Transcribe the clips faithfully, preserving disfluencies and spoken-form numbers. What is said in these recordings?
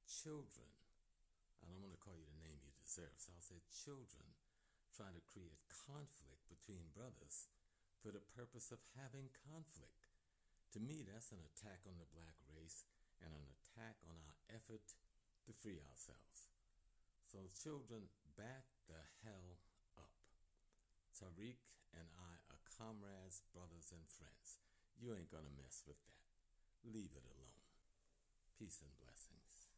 children, I don't want to call you the name you deserve, so I'll say children try to create conflict between brothers for the purpose of having conflict. To me, that's an attack on the black race and an attack on our effort to free ourselves. So children, back the hell up. Tariq and I are comrades, brothers, and friends. You ain't gonna mess with that. Leave it alone. Peace and blessings.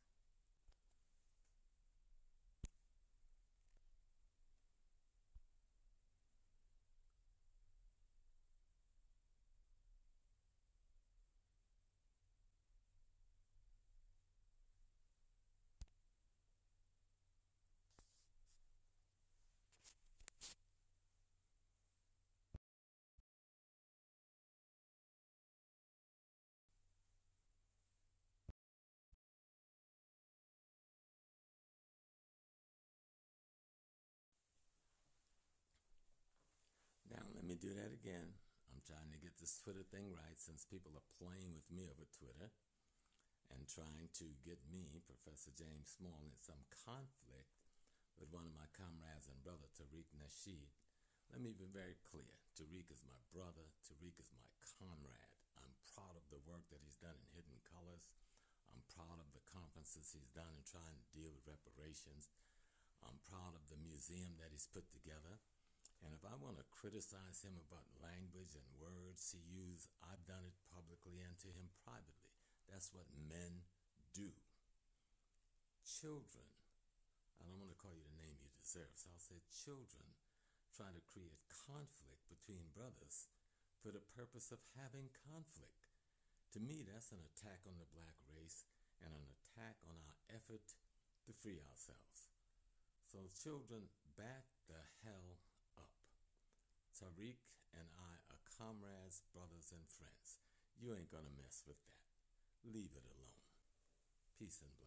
Now let me do that again. I'm trying to get this Twitter thing right since people are playing with me over Twitter and trying to get me, Professor James Small, in some conflict with one of my comrades and brother, Tariq Nasheed. Let me be very clear. Tariq is my brother. Tariq is my comrade. I'm proud of the work that he's done in Hidden Colors. I'm proud of the conferences he's done in trying to deal with reparations. I'm proud of the museum that he's put together. And if I want to criticize him about language and words he used, I've done it publicly and to him privately. That's what men do. Children, I don't want to call you the name you deserve, so I'll say children try to create conflict between brothers for the purpose of having conflict. To me, that's an attack on the black race and an attack on our effort to free ourselves. So children, back the hell up. Tariq and I are comrades, brothers, and friends. You ain't gonna mess with that. Leave it alone. Peace and blessings.